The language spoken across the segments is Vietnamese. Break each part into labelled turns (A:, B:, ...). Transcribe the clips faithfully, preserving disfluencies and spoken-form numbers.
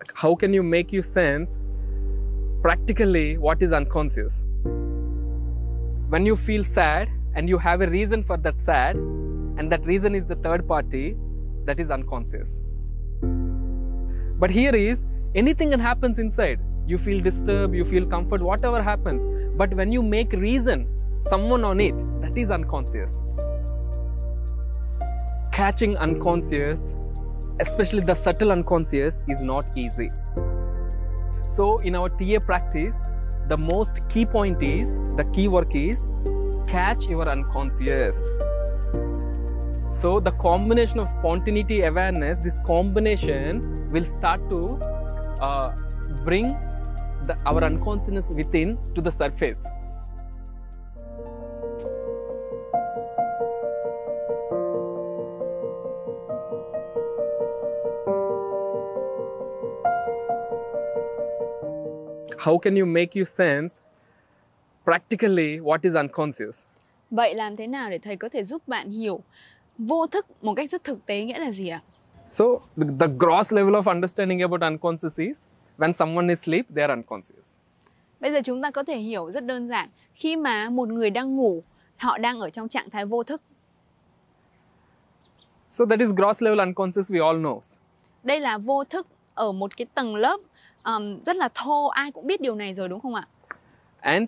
A: how can you make you sense practically what is unconscious? When you feel sad and you have a reason for that sad, and that reason is the third party, that is unconscious. But here is, anything can happen inside. You feel disturbed, you feel comfort, whatever happens. But when you make reason, someone on it, that is unconscious. Catching unconscious, especially the subtle unconscious, is not easy. So in our T A practice, the most key point is, the key work is, catch your unconscious. So the combination of spontaneity, awareness, this combination will start to uh, bring the, our unconsciousness within to the surface. How can you make you sense practically what is unconscious?
B: Vậy làm thế nào để thầy có thể giúp bạn hiểu vô thức một cách rất thực tế nghĩa là gì ạ?
A: So the, the gross level of understanding about unconscious is when someone is asleep, they are unconscious.
B: Bây giờ chúng ta có thể hiểu rất đơn giản, khi mà một người đang ngủ, họ đang ở trong trạng thái vô thức.
A: So that is gross level unconscious, we all know.
B: Đây là vô thức ở một cái tầng lớp um, rất là thô, ai cũng biết điều này rồi đúng không ạ?
A: And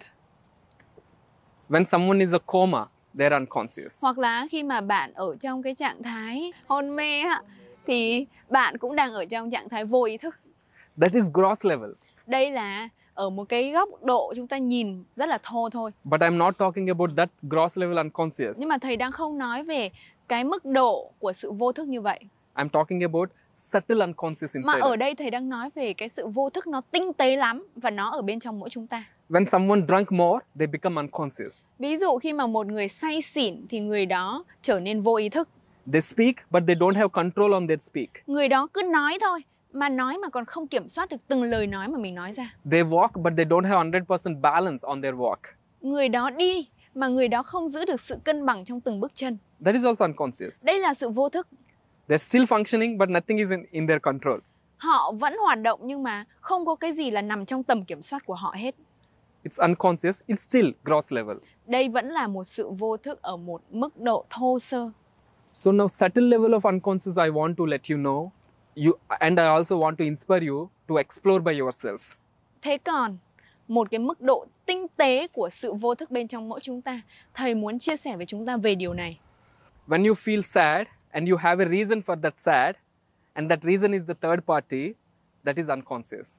A: when someone is a coma, they are unconscious.
B: Hoặc là khi mà bạn ở trong cái trạng thái hôn mê thì bạn cũng đang ở trong trạng thái vô ý thức.
A: That is gross level.
B: Đây là ở một cái góc độ chúng ta nhìn rất là thô thôi.
A: But I'm not talking about that gross level unconscious.
B: Nhưng mà thầy đang không nói về cái mức độ của sự vô thức như vậy.
A: I'm talking about subtle unconscious inside
B: Mà ở
A: us.
B: đây thầy đang nói về cái sự vô thức nó tinh tế lắm và nó ở bên trong mỗi chúng ta.
A: When someone drunk more, they become unconscious.
B: Ví dụ khi mà một người say xỉn thì người đó trở nên vô ý thức.
A: They speak, but they don't have control on their speak.
B: Người đó cứ nói thôi, mà nói mà còn không kiểm soát được từng lời nói mà mình nói ra.
A: They walk, but they don't have one hundred percent balance on their walk.
B: Người đó đi, mà người đó không giữ được sự cân bằng trong từng bước chân.
A: That is also unconscious.
B: Đây là sự vô thức.
A: They're still functioning, but nothing is in, in their control.
B: Họ vẫn hoạt động nhưng mà không có cái gì là nằm trong tầm kiểm soát của họ hết.
A: It's unconscious, it's still gross level.
B: Đây vẫn là một sự vô thức ở một mức độ thô sơ.
A: So now subtle level of unconscious, I want to let you know, you and I also want to inspire you to explore by yourself.
B: Thế còn một cái mức độ tinh tế của sự vô thức bên trong mỗi chúng ta, thầy muốn chia sẻ với chúng ta về điều này.
A: When you feel sad and you have a reason for that sad, and that reason is the third party, that is unconscious.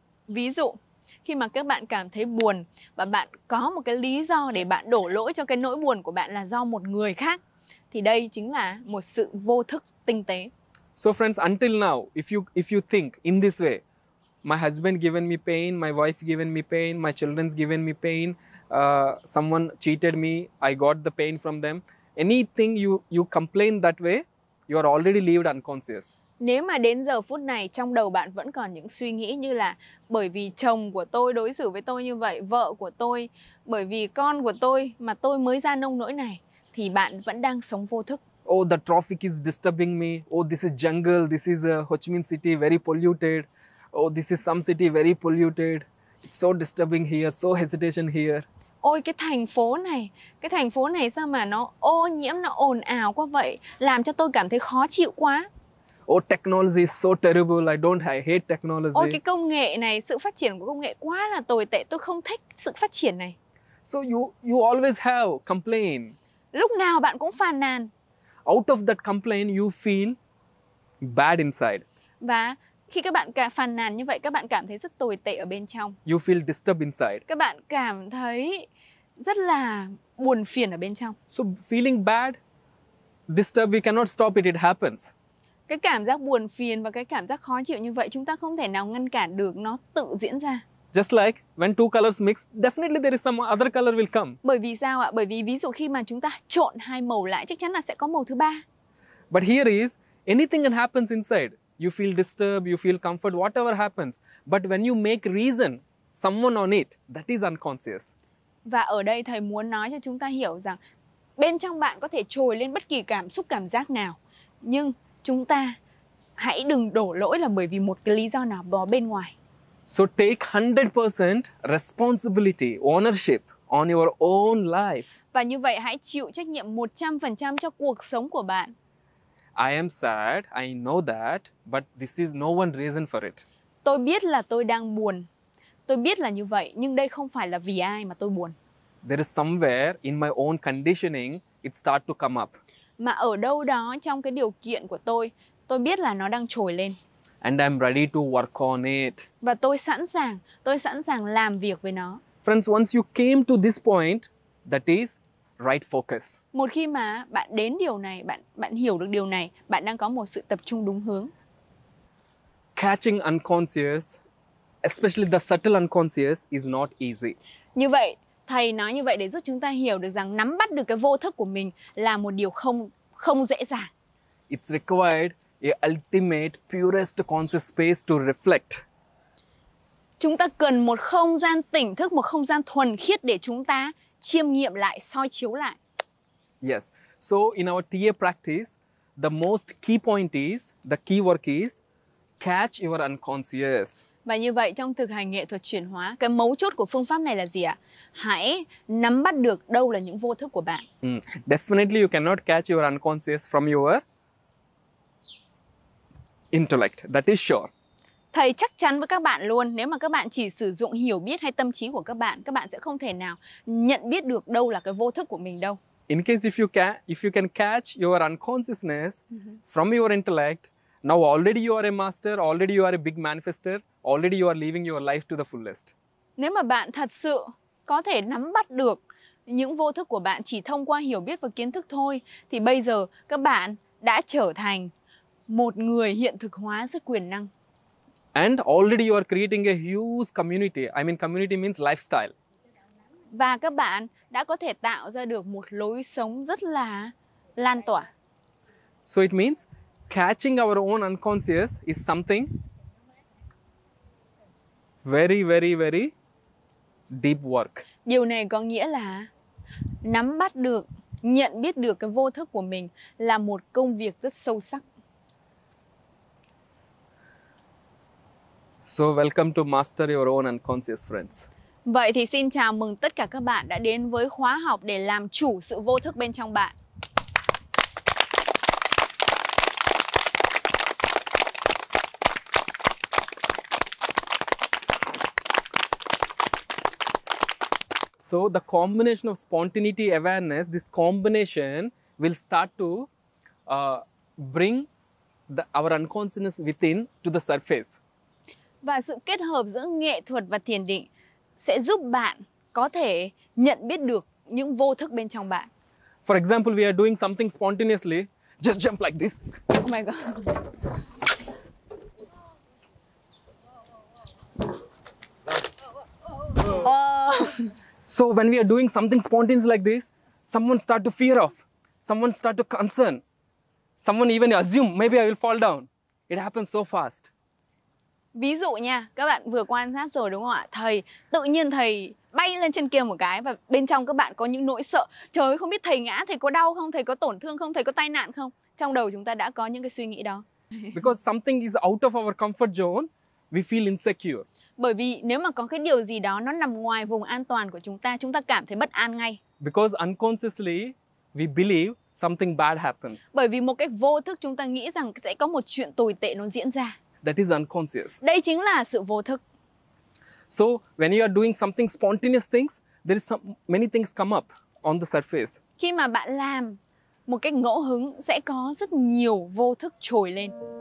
B: Ví dụ, khi mà các bạn cảm thấy buồn và bạn có một cái lý do để bạn đổ lỗi cho cái nỗi buồn của bạn là do một người khác, thì đây chính là một sự vô thức tinh tế.
A: So friends, until now, if you if you think in this way, my husband given me pain, my wife given me pain, my children's given me pain, uh, someone cheated me, I got the pain from them. Anything you you complain that way, you are already lived unconscious.
B: Nếu mà đến giờ phút này trong đầu bạn vẫn còn những suy nghĩ như là bởi vì chồng của tôi đối xử với tôi như vậy, vợ của tôi, bởi vì con của tôi mà tôi mới ra nông nỗi này, thì bạn vẫn đang sống vô thức.
A: Oh, the traffic is disturbing me. Oh, this is jungle. This is a Ho Chi Minh City, very polluted. Oh, this is some city very polluted. It's so disturbing here, so hesitation here.
B: Ôi cái thành phố này, cái thành phố này sao mà nó ô nhiễm, nó ồn ào quá vậy, làm cho tôi cảm thấy khó chịu quá.
A: Oh, technology is so terrible. I don't I hate technology.
B: Ôi cái công nghệ này, sự phát triển của công nghệ quá là tồi tệ, tôi không thích sự phát triển này.
A: So you you always have complain.
B: Lúc nào bạn cũng phàn nàn.
A: Out of that complaint, you feel bad inside.
B: Và khi các bạn cả phàn nàn như vậy, các bạn cảm thấy rất tồi tệ ở bên trong.
A: You feel disturbed inside.
B: Các bạn cảm thấy rất là buồn phiền ở bên trong.
A: So feeling bad, disturbed, we cannot stop it. It happens.
B: Cái cảm giác buồn phiền và cái cảm giác khó chịu như vậy chúng ta không thể nào ngăn cản được, nó tự diễn ra.
A: Just like when two colors mix, definitely there is some other color will come.
B: Bởi vì sao ạ? Bởi vì ví dụ khi mà chúng ta trộn hai màu lại, chắc chắn là sẽ có màu thứ ba.
A: But here is, anything can happen inside. You feel disturbed, you feel comfort, whatever happens. But when you make reason, someone on it, that is unconscious.
B: Và ở đây thầy muốn nói cho chúng ta hiểu rằng bên trong bạn có thể trồi lên bất kỳ cảm xúc, cảm giác nào. Nhưng chúng ta hãy đừng đổ lỗi là bởi vì một cái lý do nào đó bên ngoài.
A: So take one hundred percent responsibility, ownership on your own life.
B: Và như vậy hãy chịu trách nhiệm một trăm phần trăm cho cuộc sống của bạn.
A: I am sad, I know that, but this is no one reason for it.
B: Tôi biết là tôi đang buồn. Tôi biết là như vậy, nhưng đây không phải là vì ai mà tôi buồn.
A: There is somewhere in my own conditioning it start to come up.
B: Mà ở đâu đó trong cái điều kiện của tôi, tôi biết là nó đang trồi lên.
A: And I'm ready to work on it.
B: Và tôi sẵn sàng, tôi sẵn sàng làm việc với nó.
A: Friends, once you came to this point, that is right focus.
B: Một khi mà bạn đến điều này, bạn bạn hiểu được điều này, bạn đang có một sự tập trung đúng hướng.
A: Catching unconscious, especially the subtle unconscious, is not easy.
B: Như vậy, thầy nói như vậy để giúp chúng ta hiểu được rằng nắm bắt được cái vô thức của mình là một điều không không dễ dàng.
A: It's required a ultimate, purest conscious space to reflect.
B: Chúng ta cần một không gian tỉnh thức, một không gian thuần khiết để chúng ta chiêm nghiệm lại, soi chiếu lại.
A: Yes. So in our T A practice, the most key point is, the key work is, catch your unconscious.
B: Và như vậy trong thực hành nghệ thuật chuyển hóa, cái mấu chốt của phương pháp này là gì ạ? Hãy nắm bắt được đâu là những vô thức của bạn.
A: Mm. Definitely you cannot catch your unconscious from your intellect, that is sure.
B: Thầy chắc chắn với các bạn luôn, nếu mà các bạn chỉ sử dụng hiểu biết hay tâm trí của các bạn, các bạn sẽ không thể nào nhận biết được đâu là cái vô thức của mình đâu.
A: In case if you can, if you can catch your unconsciousness mm-hmm. from your intellect, now already you are a master, already you are a big manifester, already you are living your life to the fullest.
B: Nếu mà bạn thật sự có thể nắm bắt được những vô thức của bạn chỉ thông qua hiểu biết và kiến thức thôi, thì bây giờ các bạn đã trở thành một người hiện thực hóa rất quyền năng.
A: And already you are creating a huge community. I mean, community means lifestyle.
B: Và các bạn đã có thể tạo ra được một lối sống rất là lan tỏa.
A: So it means catching our own unconscious is something very, very, very deep work.
B: Điều này có nghĩa là nắm bắt được, nhận biết được cái vô thức của mình là một công việc rất sâu sắc.
A: So welcome to master your own unconscious, friends.
B: Vậy thì xin chào mừng tất cả các bạn đã đến với khóa học để làm chủ sự vô thức bên trong bạn.
A: So the combination of spontaneity, awareness, this combination will start to uh, bring the, our unconsciousness within to the surface.
B: Và sự kết hợp giữa nghệ thuật và thiền định sẽ giúp bạn có thể nhận biết được những vô thức bên trong bạn.
A: For example, we are doing something spontaneously, just jump like this.
B: Oh my God. Oh.
A: So when we are doing something spontaneous like this, someone start to fear of, someone start to concern, someone even assume maybe I will fall down. It happens so fast.
B: Ví dụ nha, các bạn vừa quan sát rồi đúng không ạ? Thầy, tự nhiên thầy bay lên trên kia một cái và bên trong các bạn có những nỗi sợ. Trời ơi, không biết thầy ngã, thầy có đau không, thầy có tổn thương không, thầy có tai nạn không? Trong đầu chúng ta đã có những cái suy nghĩ đó.
A: Because something is out of our comfort zone, we feel insecure.
B: Bởi vì nếu mà có cái điều gì đó nó nằm ngoài vùng an toàn của chúng ta, chúng ta cảm thấy bất an ngay.
A: Because unconsciously, we believe something bad happens.
B: Bởi vì một cách vô thức chúng ta nghĩ rằng sẽ có một chuyện tồi tệ nó diễn ra.
A: That is unconscious.
B: Đây chính là sự vô thức.
A: So when you are doing something spontaneous things, there is some, many things come up on the surface.
B: Khi mà bạn làm một cách ngẫu hứng sẽ có rất nhiều vô thức trồi lên.